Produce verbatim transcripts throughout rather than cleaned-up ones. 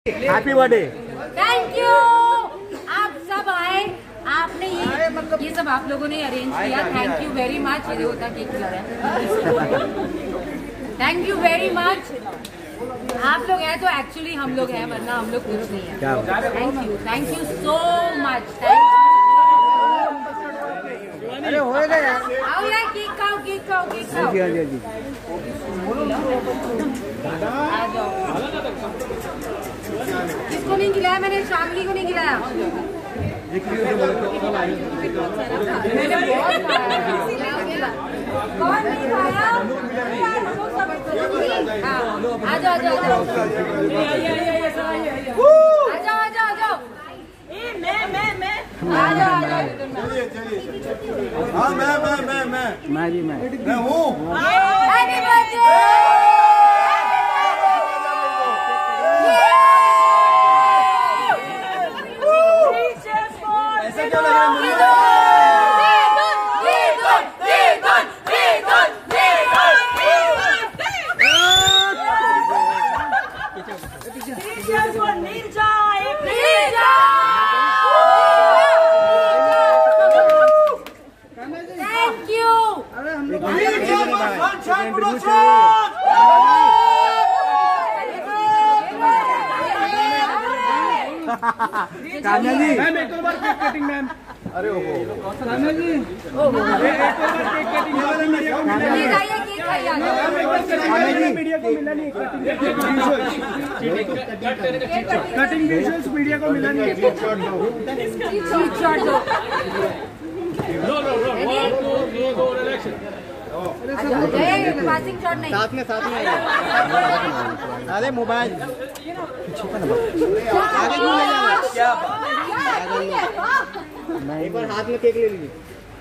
Happy birthday. Thank you. आप सब आए, आपने ये ये सब आप लोगों ने अरेंज किया। Thank you very much. ये होता केक खिला रहा है। Thank you very much. आप लोग हैं तो एक्चुअली हम लोग हैं, वरना हम लोग कुछ नहीं है। Thank you, thank you so much. Thank you. अरे होएगा यार। आओ यार, केक खाओ, केक खाओ, केक खाओ। जी हाँ जी जी। आ जाओ। किसको नहीं खिलाया मैंने? शामली को नहीं खिलाया। मैंने बहुत खाया। कौन नहीं खाया? आ जाओ, आ जाओ, आ जाओ, आ जाओ, आ जाओ। मैं मैं मैं आ जाओ, आ जाओ। हाँ मैं मैं मैं मैं मैं भी मैं मैं हूँ। Happy birthday. ऐसा क्यों लग रहा है मुझे? Thank you. Kanha ji ma'am एक और बार केक कटिंग मैम। अरे ओहो कान्हा जी एक और बार केक कटिंग मीडिया को मिला प्लीज आइए, केक खाइए। मीडिया को मिला नहीं कटिंग विजुअल्स मीडिया को मिला नहीं। चीट शॉट दो। पासिंग शॉट नहीं। साथ में साथ में अरे मोबाइल एक बार हाथ में केक ले लीजिए।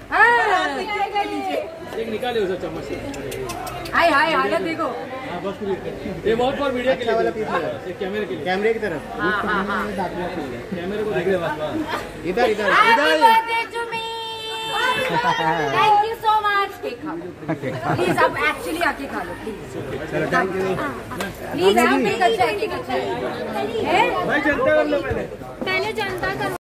एक निकाले उसे चम्मच से। हाय हाय हालत देखो। ये बहुत बार वीडियो के लिए वाला पीस है कैमरे के लिए। कैमरे की तरफ कैमरे को देख इधर इधर Happy इधर birthday to me. Thank you so much. Cake खाओ प्लीज। आप एक्चुअली आके खा लो प्लीज। चलो थैंक यू। प्लीज। केक अच्छा है, केक अच्छा है। भाई जनता कर लो पहले। पहले जनता करो।